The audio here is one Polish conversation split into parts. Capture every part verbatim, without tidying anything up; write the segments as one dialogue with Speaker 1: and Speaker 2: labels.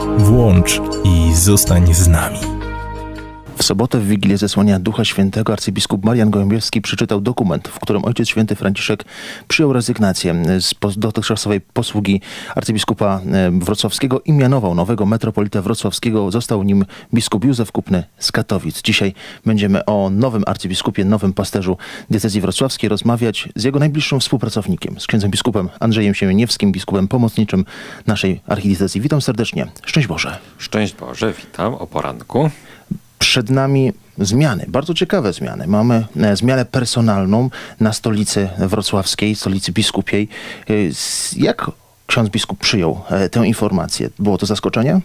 Speaker 1: Włącz i zostań z nami.
Speaker 2: W sobotę w Wigilię Zesłania Ducha Świętego arcybiskup Marian Gołębiewski przeczytał dokument, w którym Ojciec Święty Franciszek przyjął rezygnację z dotychczasowej posługi arcybiskupa wrocławskiego i mianował nowego metropolitę wrocławskiego. Został nim biskup Józef Kupny z Katowic. Dzisiaj będziemy o nowym arcybiskupie, nowym pasterzu diecezji wrocławskiej rozmawiać z jego najbliższym współpracownikiem, z księdzem biskupem Andrzejem Siemieniewskim, biskupem pomocniczym naszej archidiecezji. Witam serdecznie. Szczęść Boże.
Speaker 3: Szczęść Boże, witam o poranku.
Speaker 2: Przed nami zmiany, bardzo ciekawe zmiany. Mamy zmianę personalną na stolicy wrocławskiej, stolicy biskupiej. Jak ksiądz biskup przyjął tę informację? Było to zaskoczenie?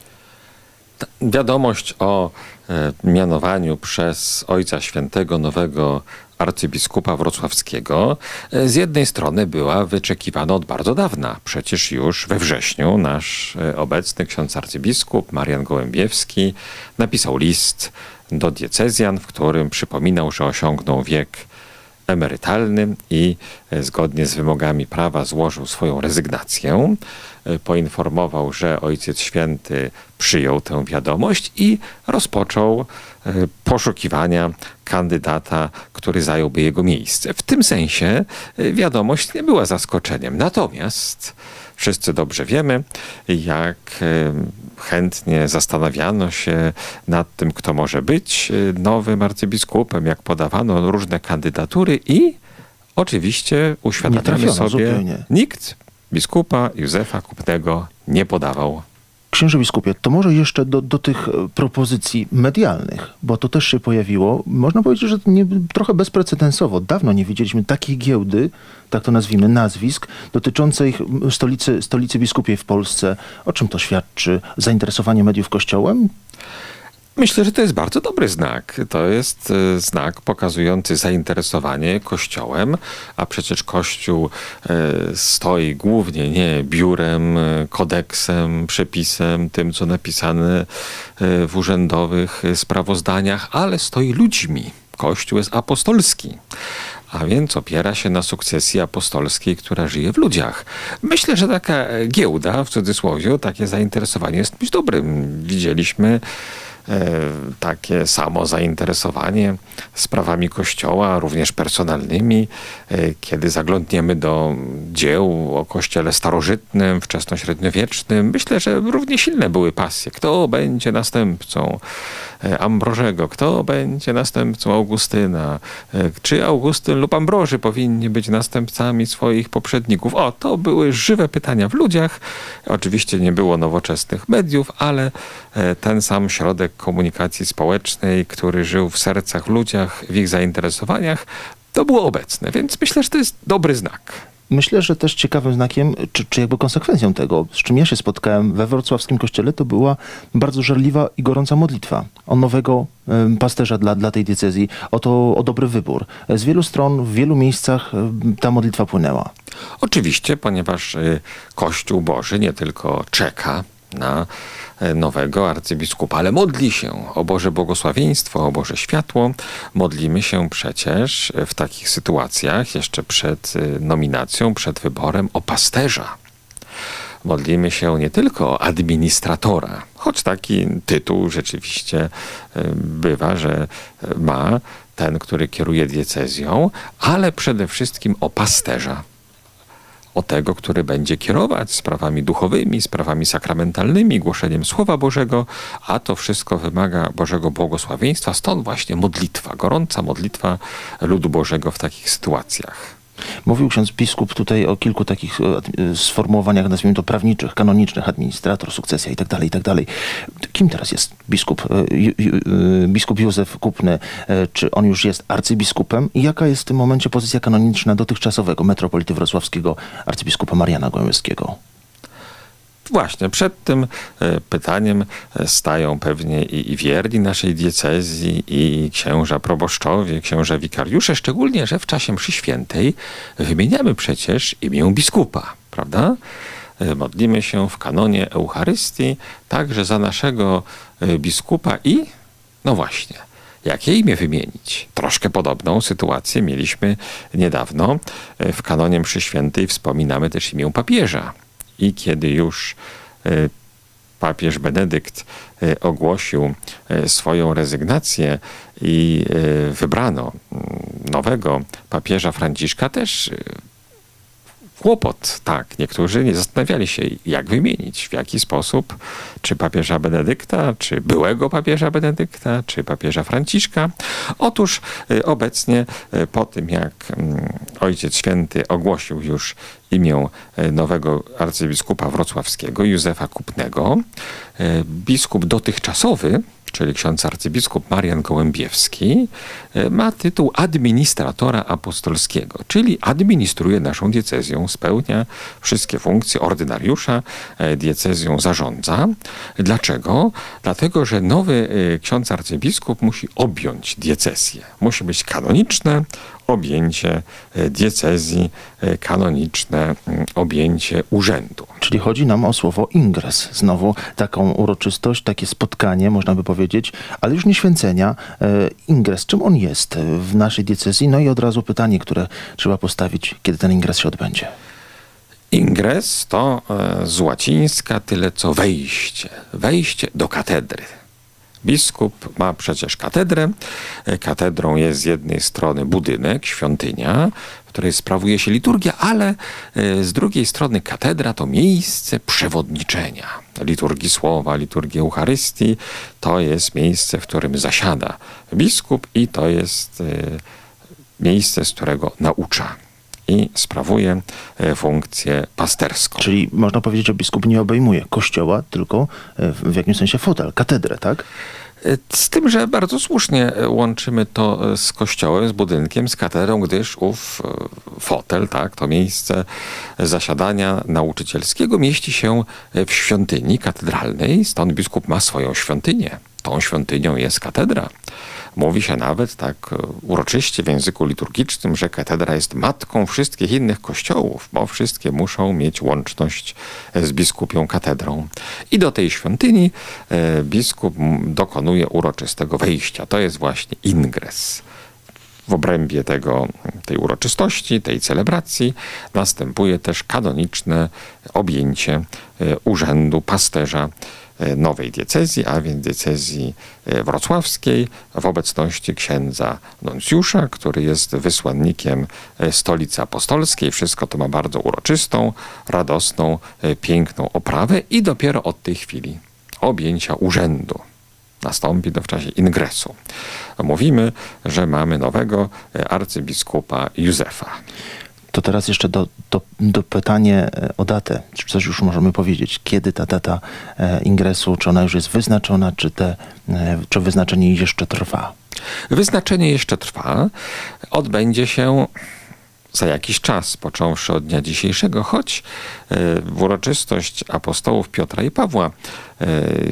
Speaker 3: Wiadomość o e, mianowaniu przez Ojca Świętego nowego arcybiskupa wrocławskiego e, z jednej strony była wyczekiwana od bardzo dawna. Przecież już we wrześniu nasz e, obecny ksiądz arcybiskup Marian Gołębiewski napisał list do diecezjan, w którym przypominał, że osiągnął wiek emerytalny i e, zgodnie z wymogami prawa złożył swoją rezygnację. E, poinformował, że Ojciec Święty przyjął tę wiadomość i rozpoczął e, poszukiwania kandydata, który zająłby jego miejsce. W tym sensie e, wiadomość nie była zaskoczeniem. Natomiast wszyscy dobrze wiemy, jak e, chętnie zastanawiano się nad tym, kto może być nowym arcybiskupem, jak podawano różne kandydatury i oczywiście uświadamiamy sobie, zupełnie. Nikt biskupa Józefa Kupnego nie podawał.
Speaker 2: Księże biskupie, to może jeszcze do, do tych propozycji medialnych, bo to też się pojawiło. Można powiedzieć, że nie, trochę bezprecedensowo. Dawno nie widzieliśmy takiej giełdy, tak to nazwijmy, nazwisk, dotyczącej stolicy, stolicy biskupiej w Polsce. O czym to świadczy? Zainteresowanie mediów Kościołem?
Speaker 3: Myślę, że to jest bardzo dobry znak. To jest znak pokazujący zainteresowanie Kościołem, a przecież Kościół stoi głównie nie biurem, kodeksem, przepisem, tym co napisane w urzędowych sprawozdaniach, ale stoi ludźmi. Kościół jest apostolski. A więc opiera się na sukcesji apostolskiej, która żyje w ludziach. Myślę, że taka giełda, w cudzysłowie, takie zainteresowanie jest czymś dobrym. Widzieliśmy takie samo zainteresowanie sprawami Kościoła, również personalnymi. Kiedy zaglądniemy do dzieł o Kościele starożytnym, wczesnośredniowiecznym, myślę, że równie silne były pasje. Kto będzie następcą Ambrożego? Kto będzie następcą Augustyna? Czy Augustyn lub Ambroży powinni być następcami swoich poprzedników? O, to były żywe pytania w ludziach. Oczywiście nie było nowoczesnych mediów, ale ten sam środek komunikacji społecznej, który żył w sercach ludziach, w ich zainteresowaniach, to było obecne. Więc myślę, że to jest dobry znak.
Speaker 2: Myślę, że też ciekawym znakiem, czy, czy jakby konsekwencją tego, z czym ja się spotkałem we wrocławskim kościele, to była bardzo żarliwa i gorąca modlitwa o nowego y, pasterza dla, dla tej diecezji, o, to, o dobry wybór. Z wielu stron, w wielu miejscach y, ta modlitwa płynęła.
Speaker 3: Oczywiście, ponieważ y, Kościół Boży nie tylko czeka na nowego arcybiskupa, ale modli się o Boże błogosławieństwo, o Boże światło. Modlimy się przecież w takich sytuacjach jeszcze przed nominacją, przed wyborem o pasterza. Modlimy się nie tylko o administratora, choć taki tytuł rzeczywiście bywa, że ma ten, który kieruje diecezją, ale przede wszystkim o pasterza. O tego, który będzie kierować sprawami duchowymi, sprawami sakramentalnymi, głoszeniem Słowa Bożego, a to wszystko wymaga Bożego błogosławieństwa, stąd właśnie modlitwa, gorąca modlitwa ludu Bożego w takich sytuacjach.
Speaker 2: Mówił ksiądz biskup tutaj o kilku takich sformułowaniach, nazwijmy to prawniczych, kanonicznych, administrator, sukcesja i tak dalej, i tak dalej. Kim teraz jest biskup, biskup Józef Kupny? Czy on już jest arcybiskupem? I jaka jest w tym momencie pozycja kanoniczna dotychczasowego metropolity wrocławskiego arcybiskupa Mariana Gołębiewskiego?
Speaker 3: Właśnie, przed tym pytaniem stają pewnie i, i wierni naszej diecezji, i księża proboszczowie, księża wikariusze, szczególnie, że w czasie mszy świętej wymieniamy przecież imię biskupa, prawda? Modlimy się w kanonie Eucharystii także za naszego biskupa i, no właśnie, jakie imię wymienić? Troszkę podobną sytuację mieliśmy niedawno. W kanonie mszy świętej wspominamy też imię papieża. I kiedy już y, papież Benedykt ogłosił swoją rezygnację i wybrano nowego papieża Franciszka, też kłopot, tak. Niektórzy nie zastanawiali się, jak wymienić, w jaki sposób, czy papieża Benedykta, czy byłego papieża Benedykta, czy papieża Franciszka. Otóż obecnie, po tym jak Ojciec Święty ogłosił już imię nowego arcybiskupa wrocławskiego, Józefa Kupnego, biskup dotychczasowy, czyli ksiądz arcybiskup Marian Gołębiewski, ma tytuł administratora apostolskiego, czyli administruje naszą diecezją, spełnia wszystkie funkcje ordynariusza, diecezją zarządza. Dlaczego? Dlatego, że nowy ksiądz arcybiskup musi objąć diecezję. Musi być kanoniczne objęcie diecezji, kanoniczne objęcie urzędu.
Speaker 2: Czyli chodzi nam o słowo ingres. Znowu taką uroczystość, takie spotkanie, można by powiedzieć, ale już nie święcenia. Ingres, czym on jest w naszej diecezji? No i od razu pytanie, które trzeba postawić, kiedy ten ingres się odbędzie.
Speaker 3: Ingres to z łacińska tyle co wejście. Wejście do katedry. Biskup ma przecież katedrę. Katedrą jest z jednej strony budynek, świątynia, w której sprawuje się liturgia, ale z drugiej strony katedra to miejsce przewodniczenia. Liturgii słowa, liturgii Eucharystii to jest miejsce, w którym zasiada biskup i to jest miejsce, z którego naucza i sprawuje funkcję pasterską.
Speaker 2: Czyli można powiedzieć, że biskup nie obejmuje kościoła, tylko w jakimś sensie fotel, katedrę, tak?
Speaker 3: Z tym, że bardzo słusznie łączymy to z kościołem, z budynkiem, z katedrą, gdyż ów fotel, tak, to miejsce zasiadania nauczycielskiego mieści się w świątyni katedralnej, stąd biskup ma swoją świątynię. Tą świątynią jest katedra. Mówi się nawet tak uroczyście w języku liturgicznym, że katedra jest matką wszystkich innych kościołów, bo wszystkie muszą mieć łączność z biskupią katedrą. I do tej świątyni biskup dokonuje uroczystego wejścia. To jest właśnie ingres. W obrębie tego, tej uroczystości, tej celebracji następuje też kanoniczne objęcie urzędu pasterza nowej diecezji, a więc diecezji wrocławskiej, w obecności księdza nuncjusza, który jest wysłannikiem Stolicy Apostolskiej. Wszystko to ma bardzo uroczystą, radosną, piękną oprawę i dopiero od tej chwili objęcia urzędu nastąpi to w czasie ingresu. Mówimy, że mamy nowego arcybiskupa Józefa.
Speaker 2: To teraz jeszcze do, do, do pytanie o datę. Czy coś już możemy powiedzieć? Kiedy ta data e, ingresu, czy ona już jest wyznaczona, czy, te, e, czy wyznaczenie jeszcze trwa?
Speaker 3: Wyznaczenie jeszcze trwa. Odbędzie się za jakiś czas, począwszy od dnia dzisiejszego, choć e, w uroczystość apostołów Piotra i Pawła e,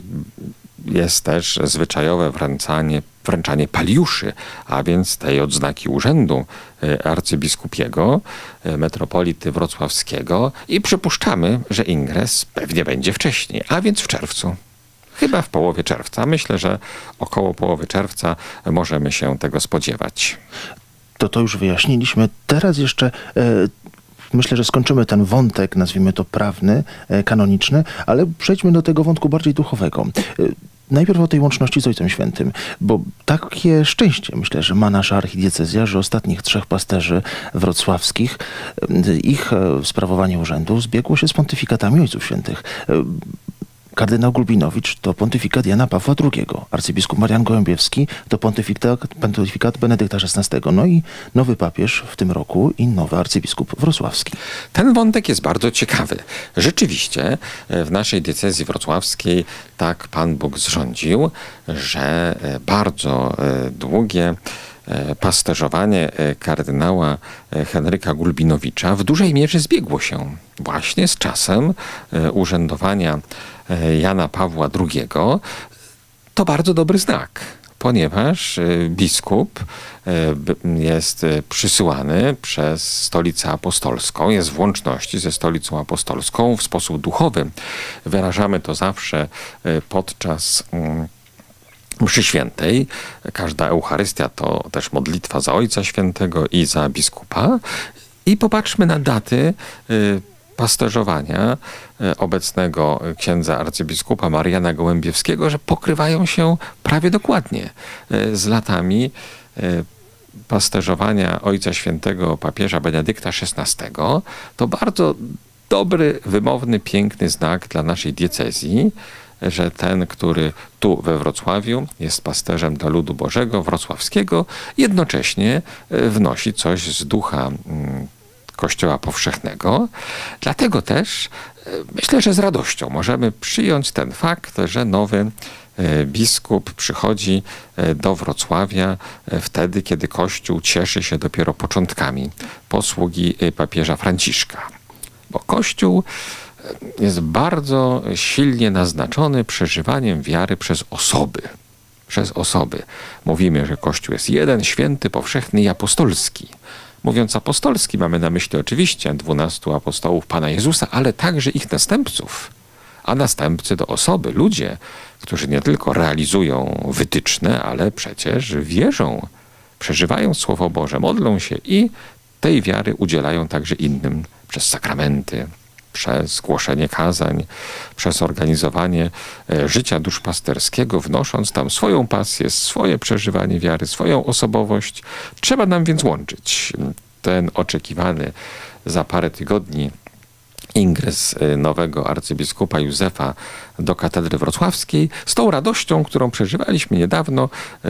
Speaker 3: jest też zwyczajowe wręczanie, wręczanie paliuszy, a więc tej odznaki urzędu arcybiskupiego, metropolity wrocławskiego i przypuszczamy, że ingres pewnie będzie wcześniej, a więc w czerwcu. Chyba w połowie czerwca. Myślę, że około połowy czerwca możemy się tego spodziewać.
Speaker 2: To to już wyjaśniliśmy. Teraz jeszcze... E Myślę, że skończymy ten wątek, nazwijmy to prawny, kanoniczny, ale przejdźmy do tego wątku bardziej duchowego. Najpierw o tej łączności z Ojcem Świętym, bo takie szczęście, myślę, że ma nasza archidiecezja, że ostatnich trzech pasterzy wrocławskich, ich sprawowanie urzędu zbiegło się z pontyfikatami Ojców Świętych. Kardynał Gulbinowicz to pontyfikat Jana Pawła drugiego, arcybiskup Marian Gołębiewski to pontyfikat, pontyfikat Benedykta szesnastego, no i nowy papież w tym roku i nowy arcybiskup wrocławski.
Speaker 3: Ten wątek jest bardzo ciekawy. Rzeczywiście w naszej diecezji wrocławskiej tak Pan Bóg zrządził, że bardzo długie pasterzowanie kardynała Henryka Gulbinowicza w dużej mierze zbiegło się właśnie z czasem urzędowania Jana Pawła drugiego. To bardzo dobry znak, ponieważ biskup jest przysyłany przez Stolicę Apostolską, jest w łączności ze Stolicą Apostolską w sposób duchowy. Wyrażamy to zawsze podczas mszy świętej. Każda Eucharystia to też modlitwa za Ojca Świętego i za biskupa. I popatrzmy na daty pasterzowania obecnego księdza arcybiskupa Mariana Gołębiewskiego, że pokrywają się prawie dokładnie z latami pasterzowania Ojca Świętego papieża Benedykta szesnastego. To bardzo dobry, wymowny, piękny znak dla naszej diecezji, że ten, który tu we Wrocławiu jest pasterzem dla ludu Bożego wrocławskiego, jednocześnie wnosi coś z ducha Kościoła powszechnego. Dlatego też myślę, że z radością możemy przyjąć ten fakt, że nowy biskup przychodzi do Wrocławia wtedy, kiedy Kościół cieszy się dopiero początkami posługi papieża Franciszka. Bo Kościół jest bardzo silnie naznaczony przeżywaniem wiary przez osoby. Przez osoby. Mówimy, że Kościół jest jeden, święty, powszechny i apostolski. Mówiąc apostolski, mamy na myśli oczywiście dwunastu apostołów Pana Jezusa, ale także ich następców. A następcy to osoby, ludzie, którzy nie tylko realizują wytyczne, ale przecież wierzą, przeżywają Słowo Boże, modlą się i tej wiary udzielają także innym przez sakramenty, przez głoszenie kazań, przez organizowanie życia duszpasterskiego, wnosząc tam swoją pasję, swoje przeżywanie wiary, swoją osobowość. Trzeba nam więc łączyć ten oczekiwany za parę tygodni ingres nowego arcybiskupa Józefa do katedry wrocławskiej z tą radością, którą przeżywaliśmy niedawno,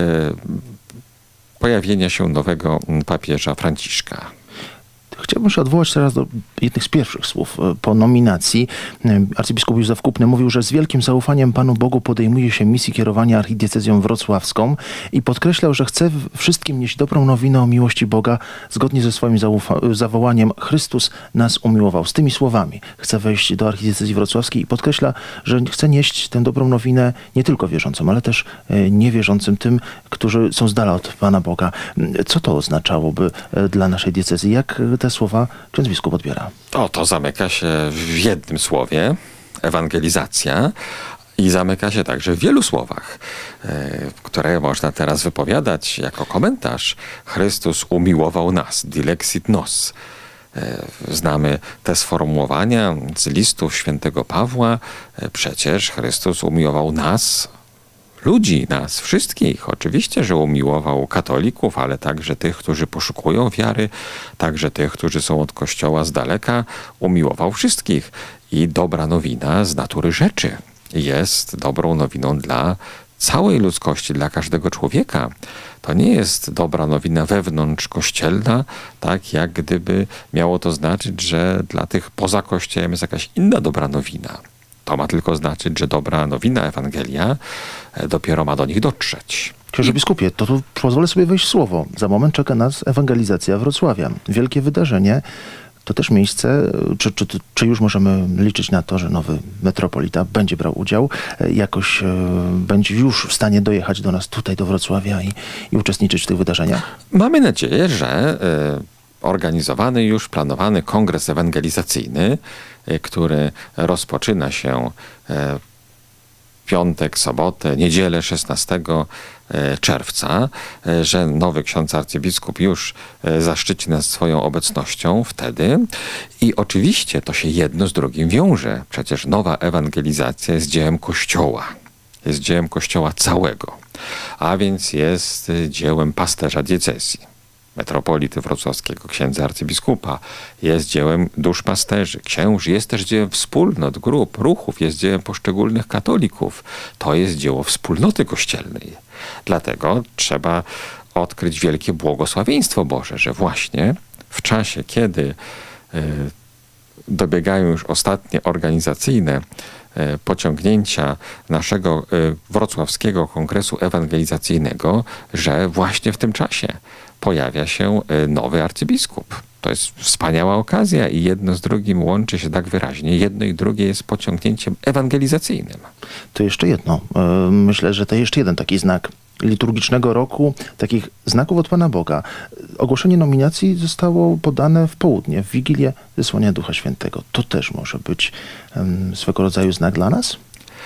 Speaker 3: pojawienia się nowego papieża Franciszka.
Speaker 2: Chciałbym się odwołać teraz do jednych z pierwszych słów. Po nominacji arcybiskup Józef Kupny mówił, że z wielkim zaufaniem Panu Bogu podejmuje się misji kierowania archidiecezją wrocławską i podkreślał, że chce wszystkim nieść dobrą nowinę o miłości Boga zgodnie ze swoim zawołaniem Chrystus nas umiłował. Z tymi słowami chce wejść do archidiecezji wrocławskiej i podkreśla, że chce nieść tę dobrą nowinę nie tylko wierzącym, ale też niewierzącym, tym, którzy są z dala od Pana Boga. Co to oznaczałoby dla naszej diecezji? Jak te słowa ksiądz biskup odbiera?
Speaker 3: O, to zamyka się w jednym słowie, ewangelizacja, i zamyka się także w wielu słowach, które można teraz wypowiadać jako komentarz. Chrystus umiłował nas, dilexit nos. Znamy te sformułowania z listów świętego Pawła. Przecież Chrystus umiłował nas, ludzi, nas wszystkich. Oczywiście, że umiłował katolików, ale także tych, którzy poszukują wiary, także tych, którzy są od Kościoła z daleka. Umiłował wszystkich. I dobra nowina z natury rzeczy jest dobrą nowiną dla całej ludzkości, dla każdego człowieka. To nie jest dobra nowina wewnątrz kościelna, tak jak gdyby miało to znaczyć, że dla tych poza Kościołem jest jakaś inna dobra nowina. To ma tylko znaczyć, że dobra nowina, Ewangelia, dopiero ma do nich dotrzeć.
Speaker 2: Księże biskupie, to tu pozwolę sobie wejść w słowo. Za moment czeka nas ewangelizacja Wrocławia. Wielkie wydarzenie. To też miejsce, czy, czy, czy już możemy liczyć na to, że nowy metropolita będzie brał udział, jakoś e, będzie już w stanie dojechać do nas tutaj, do Wrocławia i, i uczestniczyć w tych wydarzeniach?
Speaker 3: Mamy nadzieję, że y, organizowany już, planowany kongres ewangelizacyjny, y, który rozpoczyna się y, piątek, sobotę, niedzielę szesnastego czerwca, że nowy ksiądz arcybiskup już zaszczyci nas swoją obecnością wtedy. I oczywiście to się jedno z drugim wiąże. Przecież nowa ewangelizacja jest dziełem Kościoła. Jest dziełem Kościoła całego. A więc jest dziełem pasterza diecezji, metropolity wrocławskiego, księdza arcybiskupa. Jest dziełem duszpasterzy, księży. Jest też dziełem wspólnot, grup, ruchów. Jest dziełem poszczególnych katolików. To jest dzieło wspólnoty kościelnej. Dlatego trzeba odkryć wielkie błogosławieństwo Boże, że właśnie w czasie, kiedy y, dobiegają już ostatnie organizacyjne y, pociągnięcia naszego y, wrocławskiego kongresu ewangelizacyjnego, że właśnie w tym czasie pojawia się nowy arcybiskup. To jest wspaniała okazja i jedno z drugim łączy się tak wyraźnie. Jedno i drugie jest pociągnięciem ewangelizacyjnym.
Speaker 2: To jeszcze jedno. Myślę, że to jeszcze jeden taki znak liturgicznego roku, takich znaków od Pana Boga. Ogłoszenie nominacji zostało podane w południe, w Wigilię Zesłania Ducha Świętego. To też może być um, swego rodzaju znak dla nas?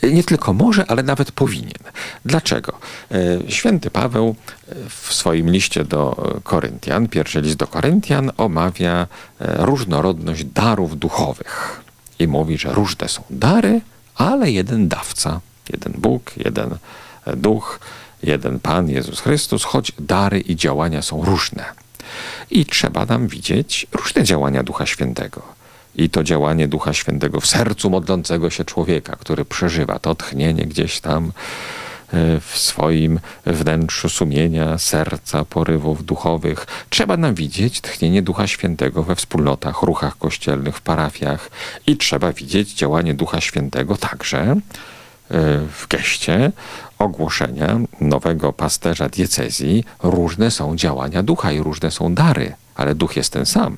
Speaker 3: Nie tylko może, ale nawet powinien. Dlaczego? Święty Paweł w swoim liście do Koryntian, pierwszy list do Koryntian, omawia różnorodność darów duchowych. I mówi, że różne są dary, ale jeden dawca, jeden Bóg, jeden Duch, jeden Pan Jezus Chrystus, choć dary i działania są różne. I trzeba nam widzieć różne działania Ducha Świętego. I to działanie Ducha Świętego w sercu modlącego się człowieka, który przeżywa to tchnienie gdzieś tam w swoim wnętrzu sumienia, serca, porywów duchowych. Trzeba nam widzieć tchnienie Ducha Świętego we wspólnotach, ruchach kościelnych, w parafiach. I trzeba widzieć działanie Ducha Świętego także w geście ogłoszenia nowego pasterza diecezji. Różne są działania Ducha i różne są dary, ale Duch jest ten sam.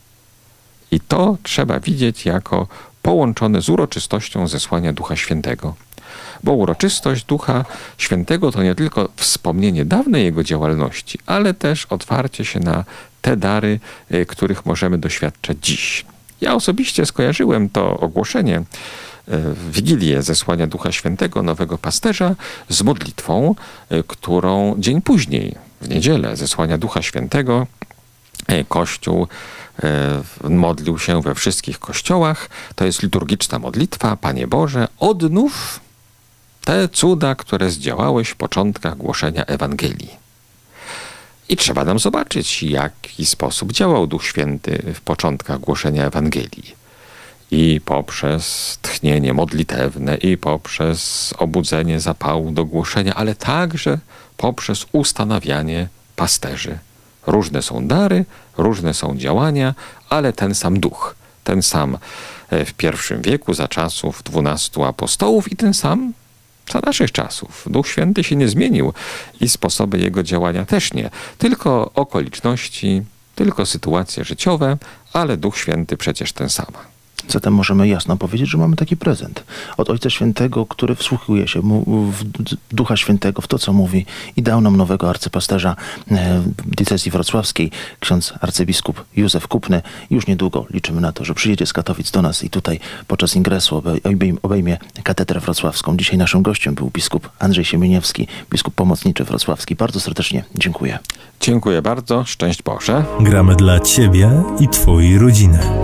Speaker 3: I to trzeba widzieć jako połączone z uroczystością zesłania Ducha Świętego. Bo uroczystość Ducha Świętego to nie tylko wspomnienie dawnej Jego działalności, ale też otwarcie się na te dary, których możemy doświadczać dziś. Ja osobiście skojarzyłem to ogłoszenie w Wigilię zesłania Ducha Świętego, nowego pasterza, z modlitwą, którą dzień później, w niedzielę zesłania Ducha Świętego, Kościół modlił się we wszystkich kościołach. To jest liturgiczna modlitwa. Panie Boże, odnów te cuda, które zdziałałeś w początkach głoszenia Ewangelii. I trzeba nam zobaczyć, w jaki sposób działał Duch Święty w początkach głoszenia Ewangelii. I poprzez tchnienie modlitewne, i poprzez obudzenie zapału do głoszenia, ale także poprzez ustanawianie pasterzy. Różne są dary, różne są działania, ale ten sam Duch. Ten sam w pierwszym wieku, za czasów dwunastu apostołów i ten sam za naszych czasów. Duch Święty się nie zmienił i sposoby Jego działania też nie. Tylko okoliczności, tylko sytuacje życiowe, ale Duch Święty przecież ten sam.
Speaker 2: Zatem możemy jasno powiedzieć, że mamy taki prezent od Ojca Świętego, który wsłuchuje się w Ducha Świętego, w to, co mówi, i dał nam nowego arcypasterza diecezji wrocławskiej, ksiądz arcybiskup Józef Kupny. Już niedługo liczymy na to, że przyjedzie z Katowic do nas i tutaj podczas ingresu obejmie katedrę wrocławską. Dzisiaj naszym gościem był biskup Andrzej Siemieniewski, biskup pomocniczy wrocławski. Bardzo serdecznie dziękuję.
Speaker 3: Dziękuję bardzo. Szczęść Boże.
Speaker 1: Gramy dla Ciebie i Twojej rodziny.